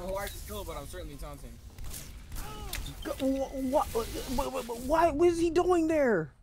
who I just killed, but I'm certainly taunting. What is he doing there?